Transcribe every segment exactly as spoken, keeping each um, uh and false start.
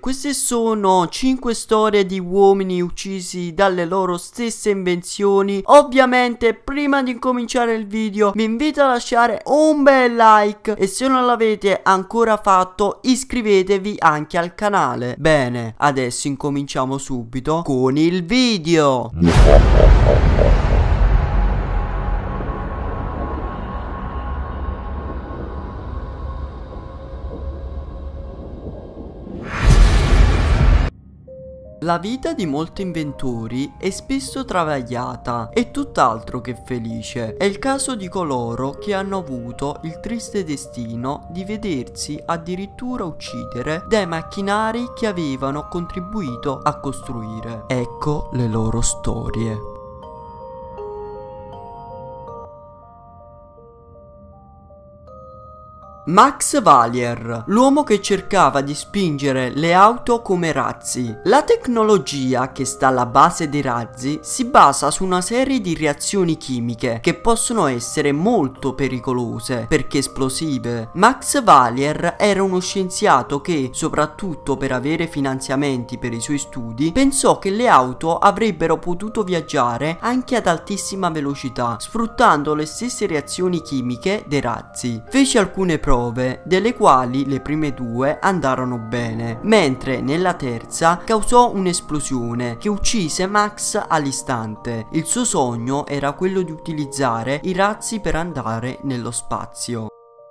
queste sono cinque storie di uomini uccisi dalle loro stesse invenzioni. Ovviamente prima di cominciare il video vi invito a lasciare un bel like e se non l'avete ancora fatto iscrivetevi anche al canale. Bene, adesso incominciamo subito con il video. La vita di molti inventori è spesso travagliata e tutt'altro che felice. È il caso di coloro che hanno avuto il triste destino di vedersi addirittura uccidere dai macchinari che avevano contribuito a costruire. Ecco le loro storie. Max Valier, l'uomo che cercava di spingere le auto come razzi. La tecnologia che sta alla base dei razzi si basa su una serie di reazioni chimiche che possono essere molto pericolose perché esplosive. Max Valier era uno scienziato che, soprattutto per avere finanziamenti per i suoi studi, pensò che le auto avrebbero potuto viaggiare anche ad altissima velocità, sfruttando le stesse reazioni chimiche dei razzi. Fece alcune prove delle quali le prime due andarono bene, mentre nella terza causò un'esplosione che uccise Max all'istante. Il suo sogno era quello di utilizzare i razzi per andare nello spazio.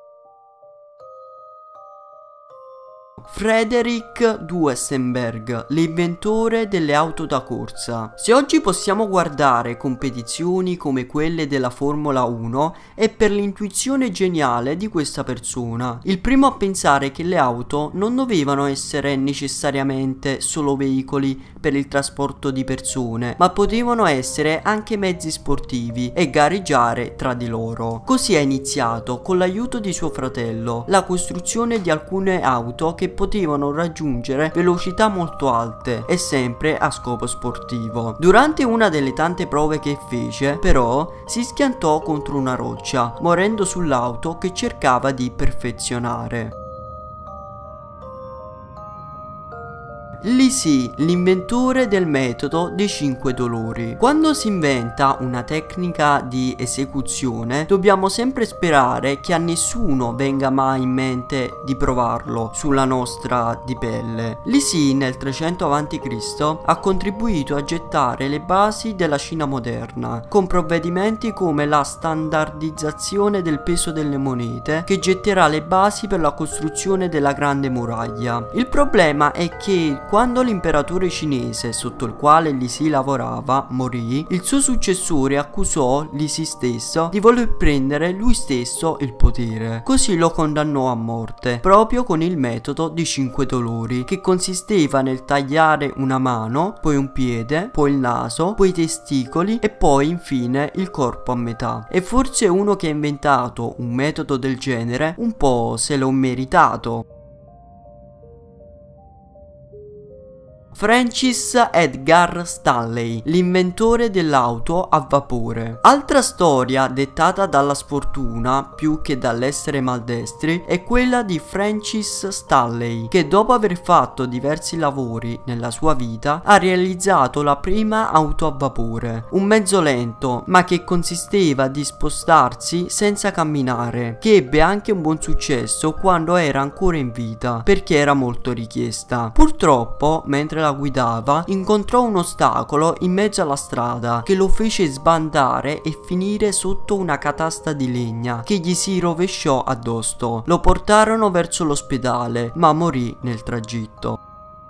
Frederick Duesenberg, l'inventore delle auto da corsa. Se oggi possiamo guardare competizioni come quelle della Formula uno è per l'intuizione geniale di questa persona. Il primo a pensare che le auto non dovevano essere necessariamente solo veicoli per il trasporto di persone, ma potevano essere anche mezzi sportivi e gareggiare tra di loro. Così ha iniziato, con l'aiuto di suo fratello, la costruzione di alcune auto che potevano raggiungere velocità molto alte e sempre a scopo sportivo. Durante una delle tante prove che fece, però, si schiantò contro una roccia, morendo sull'auto che cercava di perfezionare. Lisi, l'inventore del metodo dei cinque dolori. Quando si inventa una tecnica di esecuzione, dobbiamo sempre sperare che a nessuno venga mai in mente di provarlo sulla nostra di pelle. Lisi nel trecento avanti Cristo ha contribuito a gettare le basi della Cina moderna, con provvedimenti come la standardizzazione del peso delle monete, che getterà le basi per la costruzione della Grande Muraglia. Il problema è che quando l'imperatore cinese sotto il quale Lisi lavorava morì, il suo successore accusò Lisi stesso di voler prendere lui stesso il potere. Così lo condannò a morte, proprio con il metodo dei cinque dolori, che consisteva nel tagliare una mano, poi un piede, poi il naso, poi i testicoli e poi infine il corpo a metà. E forse uno che ha inventato un metodo del genere un po' se l'ho meritato. Francis Edgar Stanley, l'inventore dell'auto a vapore. Altra storia dettata dalla sfortuna più che dall'essere maldestri è quella di Francis Stanley, che dopo aver fatto diversi lavori nella sua vita ha realizzato la prima auto a vapore, un mezzo lento ma che consisteva di spostarsi senza camminare, che ebbe anche un buon successo quando era ancora in vita perché era molto richiesta. Purtroppo, mentre la guidava, incontrò un ostacolo in mezzo alla strada che lo fece sbandare e finire sotto una catasta di legna che gli si rovesciò addosso. Lo portarono verso l'ospedale, ma morì nel tragitto.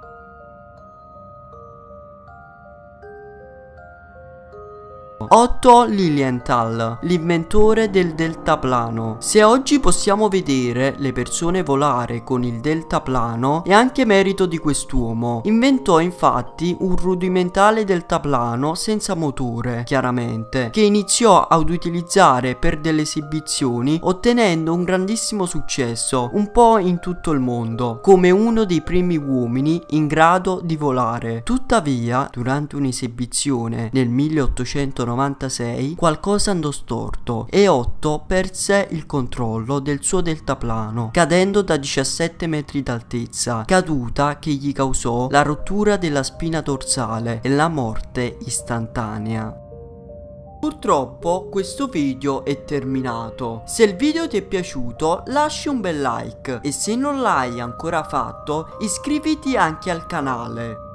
Otto Lilienthal, l'inventore del deltaplano. Se oggi possiamo vedere le persone volare con il deltaplano, è anche merito di quest'uomo. Inventò infatti un rudimentale deltaplano senza motore, chiaramente, che iniziò ad utilizzare per delle esibizioni, ottenendo un grandissimo successo un po' in tutto il mondo, come uno dei primi uomini in grado di volare. Tuttavia, durante un'esibizione nel milleottocentonovantatré novantasei qualcosa andò storto e Otto perse il controllo del suo deltaplano, cadendo da diciassette metri d'altezza, caduta che gli causò la rottura della spina dorsale e la morte istantanea. Purtroppo questo video è terminato. Se il video ti è piaciuto lasci un bel like e se non l'hai ancora fatto iscriviti anche al canale.